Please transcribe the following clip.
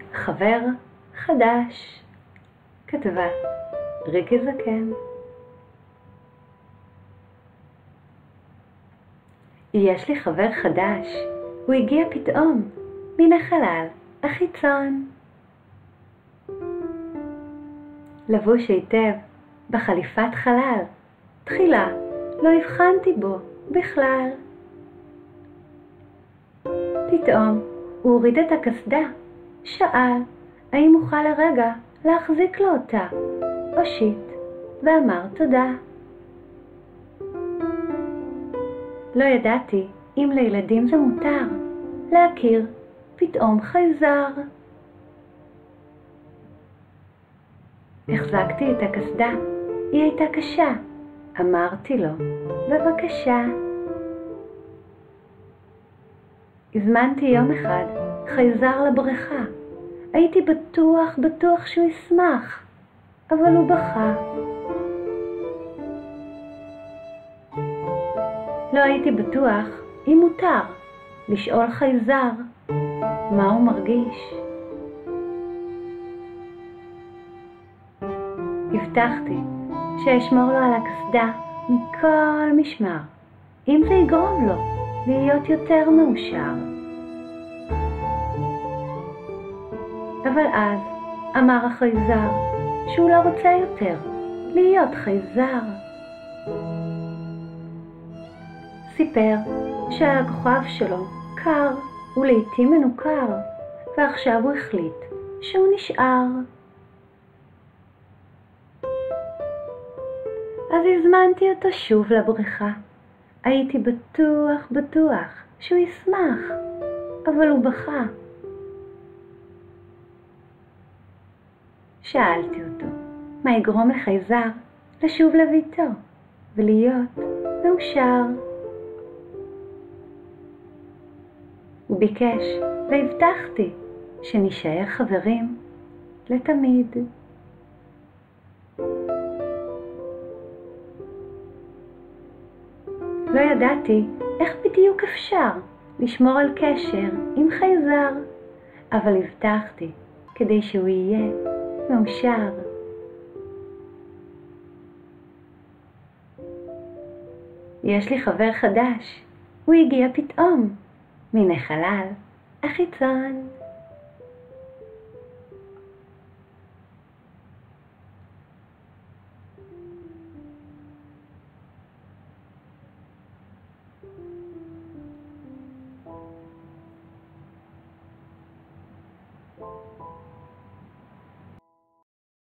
חבר חדש. כתבה ריקי זקן. יש לי חבר חדש, הוא הגיע פתאום מן החלל החיצון. לבוש היטב בחליפת חלל, תחילה לא הבחנתי בו בכלל. פתאום הוא הוריד את הקסדה, שאל האם אוכל לרגע להחזיק לו אותה, הושיט ואמר תודה. לא ידעתי אם לילדים זה מותר להכיר פתאום חייזר. החזקתי את הקסדה, היא הייתה קשה. אמרתי לו, בבקשה. הזמנתי יום אחד חייזר לבריכה. הייתי בטוח שהוא ישמח, אבל הוא בכה. לא הייתי בטוח אם מותר לשאול חייזר מה הוא מרגיש. הבטחתי שאשמור לו על הקסדה מכל משמר, אם זה יגרום לו להיות יותר מאושר. אבל אז אמר החייזר שהוא לא רוצה יותר להיות חייזר. סיפר שהכוכב שלו קר ולעיתים מנוכר, ועכשיו הוא החליט שהוא נשאר. אז הזמנתי אותו שוב לבריכה. הייתי בטוח שהוא ישמח, אבל הוא בכה. שאלתי אותו, מה יגרום לחייזר לשוב לביתו ולהיות מאושר? הוא ביקש והבטחתי שנשאר חברים לתמיד. לא ידעתי איך בדיוק אפשר לשמור על קשר עם חייזר, אבל הבטחתי כדי שהוא יהיה מאושר. יש לי חבר חדש, הוא הגיע פתאום מן החלל החיצון.